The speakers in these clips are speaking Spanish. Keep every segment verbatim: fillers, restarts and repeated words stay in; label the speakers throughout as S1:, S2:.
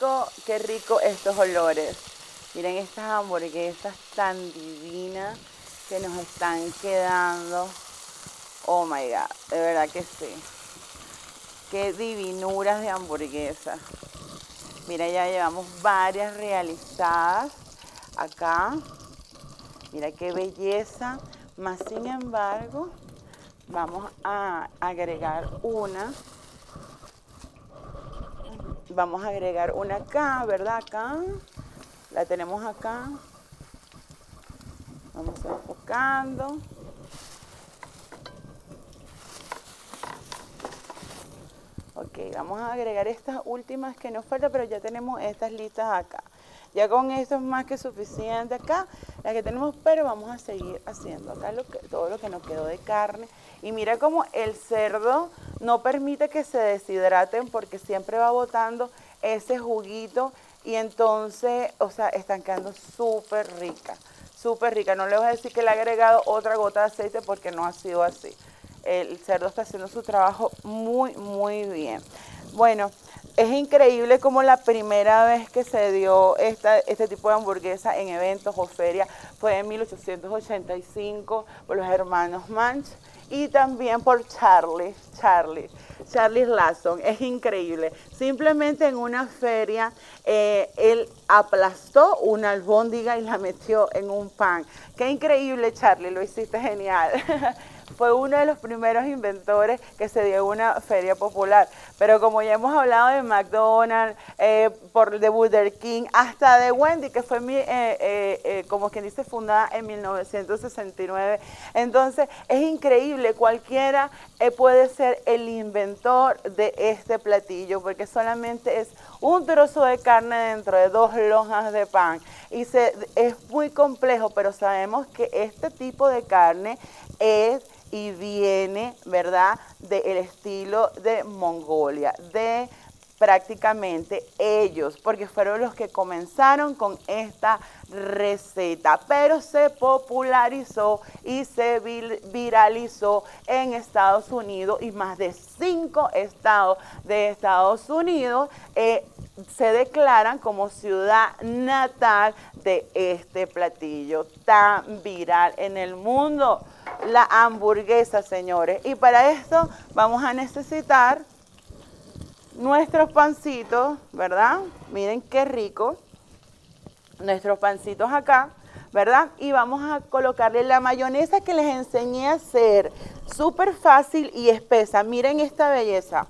S1: rico, qué rico estos olores. Miren estas hamburguesas tan divinas que nos están quedando. Oh my God, de verdad que sí. Qué divinuras de hamburguesas. Mira, ya llevamos varias realizadas acá. Mira qué belleza. Más sin embargo, vamos a agregar una. Vamos a agregar una acá, ¿verdad? Acá. La tenemos acá. Vamos enfocando. Ok, vamos a agregar estas últimas que nos faltan, pero ya tenemos estas listas acá. Ya con esto es más que suficiente acá, la que tenemos, pero vamos a seguir haciendo acá lo que, todo lo que nos quedó de carne. Y mira cómo el cerdo no permite que se deshidraten porque siempre va botando ese juguito y entonces, o sea, están quedando súper ricas, súper ricas. No le voy a decir que le he agregado otra gota de aceite porque no ha sido así. El cerdo está haciendo su trabajo muy, muy bien. Bueno, es increíble como la primera vez que se dio esta, este tipo de hamburguesa en eventos o ferias fue en mil ochocientos ochenta y cinco por los hermanos Manch y también por Charlie, Charlie, Charlie Lawson. Es increíble. Simplemente en una feria eh, él aplastó una albóndiga y la metió en un pan. Qué increíble, Charlie, lo hiciste genial. Fue uno de los primeros inventores que se dio en una feria popular. Pero como ya hemos hablado de McDonald's, eh, por, de Burger King, hasta de Wendy, que fue mi, eh, eh, eh, como quien dice, fundada en mil novecientos sesenta y nueve. Entonces, es increíble, cualquiera eh, puede ser el inventor de este platillo, porque solamente es un trozo de carne dentro de dos lonjas de pan. Y se, es muy complejo, pero sabemos que este tipo de carne es y viene, ¿verdad?, del estilo de Mongolia, de prácticamente ellos, porque fueron los que comenzaron con esta receta, pero se popularizó y se viralizó en Estados Unidos y más de cinco estados de Estados Unidos eh, se declaran como ciudad natal de este platillo tan viral en el mundo, la hamburguesa, señores. Y para esto vamos a necesitar nuestros pancitos, ¿verdad? Miren qué rico. Nuestros pancitos acá, ¿verdad? Y vamos a colocarle la mayonesa que les enseñé a hacer. Súper fácil y espesa. Miren esta belleza.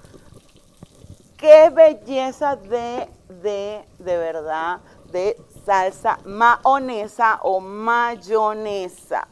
S1: Qué belleza de, de, de verdad, de salsa mahonesa o mayonesa.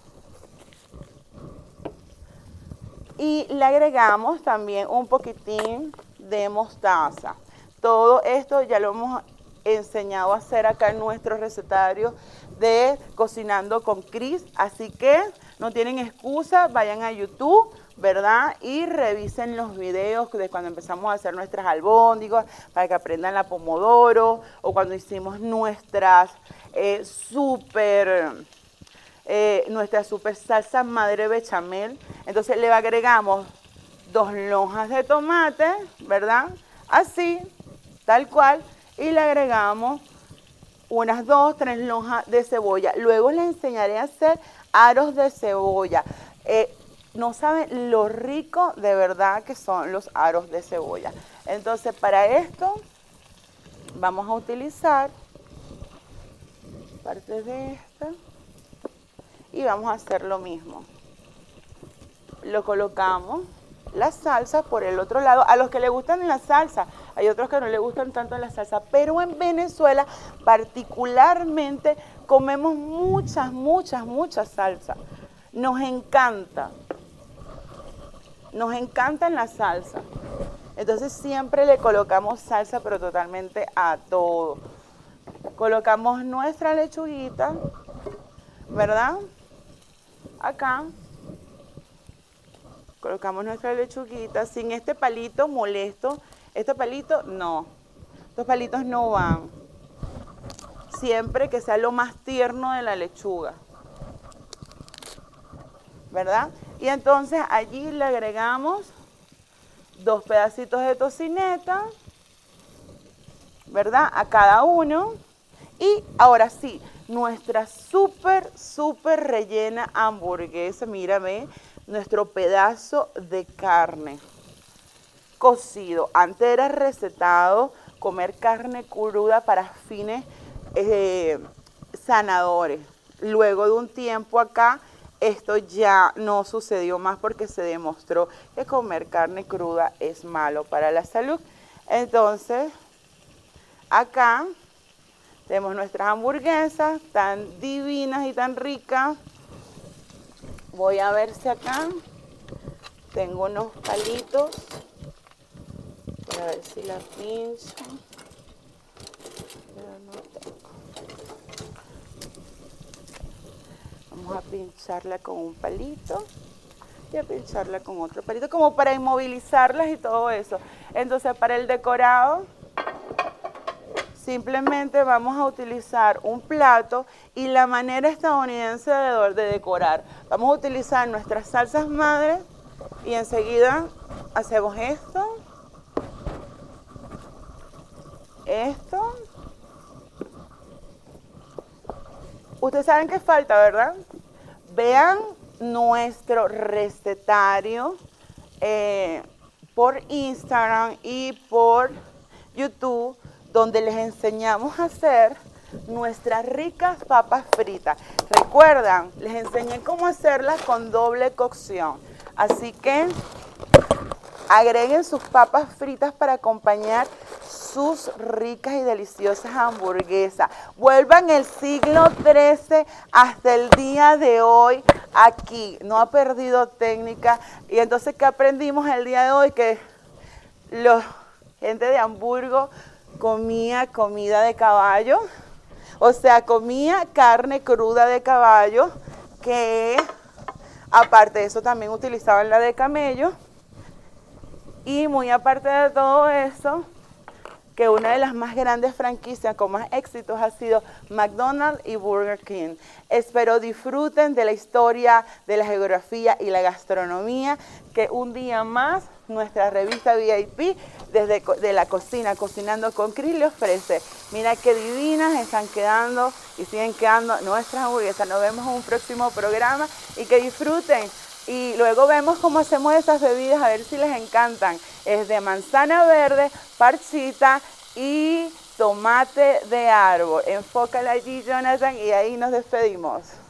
S1: Y le agregamos también un poquitín de mostaza. Todo esto ya lo hemos enseñado a hacer acá en nuestro recetario de Cocinando con Cris, así que no tienen excusa, vayan a YouTube, ¿verdad? Y revisen los videos de cuando empezamos a hacer nuestras albóndigas para que aprendan la pomodoro o cuando hicimos nuestras eh, súper... Eh, nuestra super salsa madre bechamel. Entonces le agregamos dos lonjas de tomate, ¿verdad? Así, tal cual. Y le agregamos unas dos, tres lonjas de cebolla. Luego les enseñaré a hacer aros de cebolla. Eh, no saben lo rico de verdad que son los aros de cebolla. Entonces para esto vamos a utilizar parte de esta. Y vamos a hacer lo mismo. Lo colocamos, la salsa por el otro lado. A los que les gustan la salsa, hay otros que no les gustan tanto la salsa, pero en Venezuela particularmente comemos muchas, muchas, muchas salsas. Nos encanta. Nos encanta la salsa. Entonces siempre le colocamos salsa, pero totalmente a todo. Colocamos nuestra lechuguita, ¿verdad? Acá colocamos nuestra lechuguita sin este palito molesto. Este palito no, estos palitos no van. Siempre que sea lo más tierno de la lechuga, ¿verdad? Y entonces allí le agregamos dos pedacitos de tocineta ¿verdad? A cada uno. Y ahora sí, nuestra súper, súper rellena hamburguesa, mírame, nuestro pedazo de carne cocido. Antes era recetado comer carne cruda para fines eh, sanadores. Luego de un tiempo acá, esto ya no sucedió más porque se demostró que comer carne cruda es malo para la salud. Entonces, acá tenemos nuestras hamburguesas tan divinas y tan ricas. Voy a ver si acá tengo unos palitos. Voy a ver si la pincho. Pero no tengo. Vamos a pincharla con un palito y a pincharla con otro palito, como para inmovilizarlas y todo eso. Entonces, para el decorado, simplemente vamos a utilizar un plato y la manera estadounidense de, de decorar. Vamos a utilizar nuestras salsas madres y enseguida hacemos esto, esto. Ustedes saben qué falta, ¿verdad? Vean nuestro recetario eh, por Instagram y por YouTube, donde les enseñamos a hacer nuestras ricas papas fritas. Recuerdan, les enseñé cómo hacerlas con doble cocción. Así que agreguen sus papas fritas para acompañar sus ricas y deliciosas hamburguesas. Vuelvan el siglo trece hasta el día de hoy aquí. No ha perdido técnica. Y entonces, ¿qué aprendimos el día de hoy? Que la gente de Hamburgo comía comida de caballo, o sea, comía carne cruda de caballo, que aparte de eso también utilizaban la de camello. Y muy aparte de todo eso, que una de las más grandes franquicias con más éxitos ha sido McDonald's y Burger King. Espero disfruten de la historia, de la geografía y la gastronomía, que un día más nuestra revista V I P desde de la cocina, Cocinando con Cris, le ofrece. Mira qué divinas están quedando y siguen quedando nuestras hamburguesas. Nos vemos en un próximo programa y que disfruten. Y luego vemos cómo hacemos esas bebidas, a ver si les encantan. Es de manzana verde, parchita y tomate de árbol. Enfócala allí, Jonathan, y ahí nos despedimos.